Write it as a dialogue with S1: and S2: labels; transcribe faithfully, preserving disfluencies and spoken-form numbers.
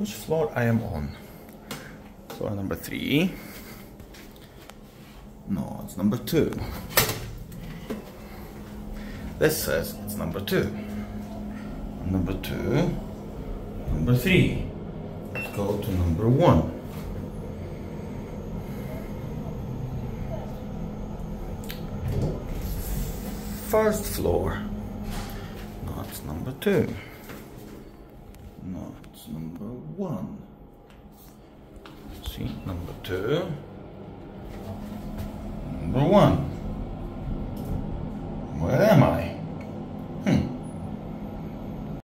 S1: which floor I am on. Floor number three. No, it's number two. This says it's number two. Number two. Number three. Let's go to number one. First floor. No, it's number two. No, it's number one. See, number two. Number one.